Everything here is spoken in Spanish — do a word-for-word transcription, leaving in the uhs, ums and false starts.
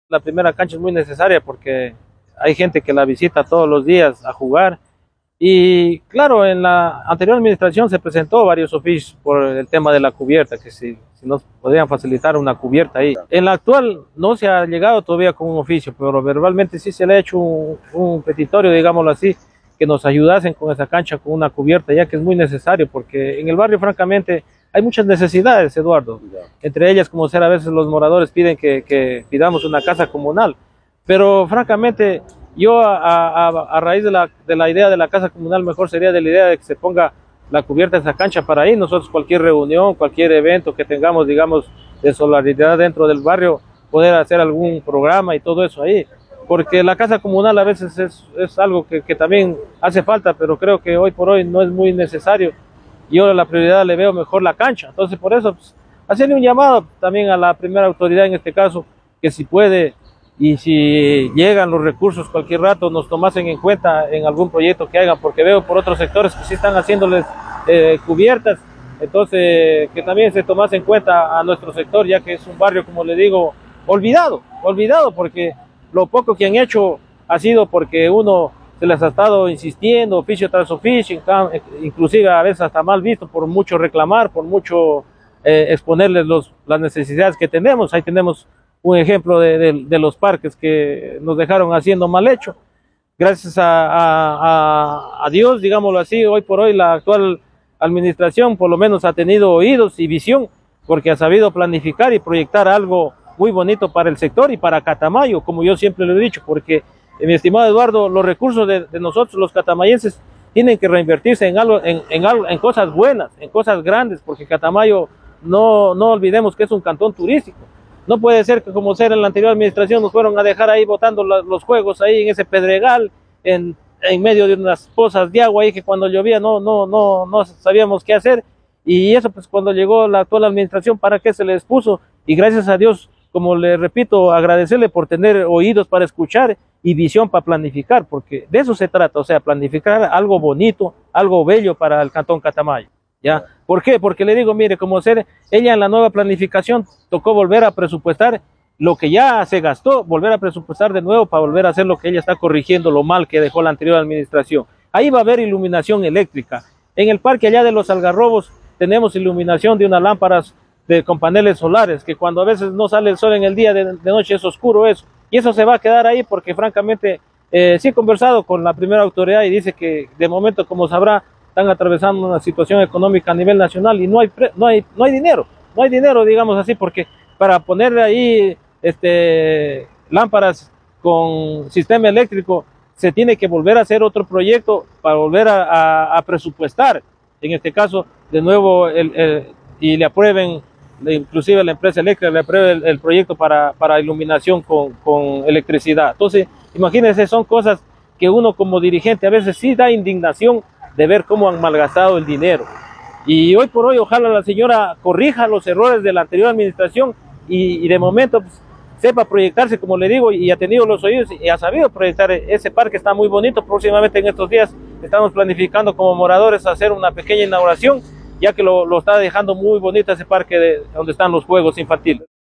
La primera cancha es muy necesaria porque hay gente que la visita todos los días a jugar. Y claro, en la anterior administración se presentó varios oficios por el tema de la cubierta, que si, si nos podrían facilitar una cubierta ahí. En la actual no se ha llegado todavía con un oficio, pero verbalmente sí se le ha hecho un, un petitorio, digámoslo así, que nos ayudasen con esa cancha, con una cubierta, ya que es muy necesario, porque en el barrio francamente hay muchas necesidades, Eduardo. Entre ellas, como ser a veces los moradores piden que, que pidamos una casa comunal, pero francamente yo a, a, a raíz de la, de la idea de la casa comunal, mejor sería de la idea de que se ponga la cubierta en esa cancha para ahí nosotros cualquier reunión, cualquier evento que tengamos, digamos, de solidaridad dentro del barrio, poder hacer algún programa y todo eso ahí, porque la casa comunal a veces es, es algo que, que también hace falta, pero creo que hoy por hoy no es muy necesario. Yo la prioridad le veo mejor la cancha, entonces por eso pues, hacerle un llamado también a la primera autoridad en este caso, que si puede y si llegan los recursos cualquier rato nos tomasen en cuenta en algún proyecto que hagan, porque veo por otros sectores que sí están haciéndoles eh, cubiertas, entonces que también se tomase en cuenta a nuestro sector, ya que es un barrio, como le digo, olvidado, olvidado, porque lo poco que han hecho ha sido porque uno se les ha estado insistiendo, oficio tras oficio, inclusive a veces hasta mal visto por mucho reclamar, por mucho eh, exponerles los, las necesidades que tenemos. Ahí tenemos un ejemplo de, de, de los parques que nos dejaron haciendo mal hecho. Gracias a, a, a, a Dios, digámoslo así, hoy por hoy la actual administración por lo menos ha tenido oídos y visión, porque ha sabido planificar y proyectar algo muy bonito para el sector y para Catamayo, como yo siempre lo he dicho, porque mi estimado Eduardo, los recursos de, de nosotros los catamayenses tienen que reinvertirse en algo, en, en, algo, en cosas buenas, en cosas grandes, porque Catamayo, no, no olvidemos que es un cantón turístico. No puede ser que como ser en la anterior administración nos fueron a dejar ahí botando la, los juegos ahí en ese pedregal, en, en medio de unas pozas de agua ahí que cuando llovía no, no, no, no sabíamos qué hacer. Y eso pues cuando llegó la actual administración, ¿para qué se les puso? Y gracias a Dios, como le repito, agradecerle por tener oídos para escuchar y visión para planificar, porque de eso se trata, o sea, planificar algo bonito, algo bello para el cantón Catamayo. ¿Ya? ¿Por qué? Porque le digo, mire, como ser ella en la nueva planificación tocó volver a presupuestar lo que ya se gastó, volver a presupuestar de nuevo para volver a hacer lo que ella está corrigiendo, lo mal que dejó la anterior administración. Ahí va a haber iluminación eléctrica. En el parque allá de los Algarrobos tenemos iluminación de unas lámparas de, con paneles solares, que cuando a veces no sale el sol en el día, de, de noche es oscuro eso. Y eso se va a quedar ahí porque francamente eh, sí he conversado con la primera autoridad y dice que de momento, como sabrá, están atravesando una situación económica a nivel nacional y no hay, no hay, no hay dinero, no hay dinero, digamos así, porque para poner ahí este, lámparas con sistema eléctrico se tiene que volver a hacer otro proyecto para volver a, a, a presupuestar, en este caso, de nuevo, el, el, y le aprueben, inclusive la empresa eléctrica le apruebe el, el proyecto para, para iluminación con, con electricidad. Entonces, imagínense, son cosas que uno como dirigente a veces sí da indignación de ver cómo han malgastado el dinero. Y hoy por hoy, ojalá la señora corrija los errores de la anterior administración y, y de momento pues, sepa proyectarse, como le digo, y ha tenido los oídos y ha sabido proyectar. Ese parque está muy bonito. Próximamente en estos días estamos planificando como moradores hacer una pequeña inauguración, ya que lo, lo está dejando muy bonito ese parque de, donde están los juegos infantiles.